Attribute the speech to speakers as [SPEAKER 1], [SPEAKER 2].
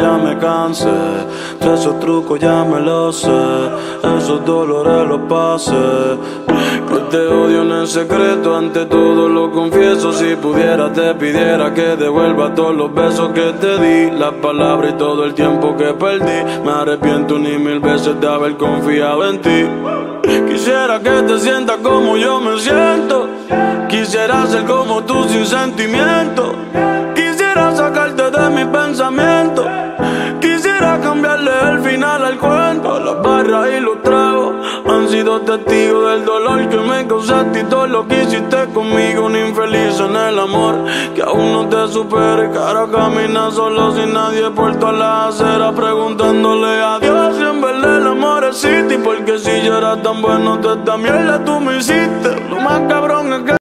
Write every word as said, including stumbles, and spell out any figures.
[SPEAKER 1] ya me cansé, de esos trucos ya me los sé, esos dolores los pasé. Que te odio en el secreto, ante todo lo confieso. Si pudiera te pidiera que devuelva todos los besos que te di, las palabras y todo el tiempo que perdí. Me arrepiento ni mil veces de haber confiado en ti. Quisiera que te sientas como yo me siento, quisiera ser como tú sin sentimiento, quisiera sacarte de mis pensamientos, quisiera cambiarle el final al cuento. Las barras y los tragos han sido testigos del dolor que me causaste y todo lo que hiciste conmigo. Un infeliz en el amor que aún no te supera, y que ahora camina solo sin nadie por todas las aceras, preguntándole a Dios si en verdad el amor existe. Porque si yo era tan bueno, de esta mierda tú me hiciste. Lo más cabrón es que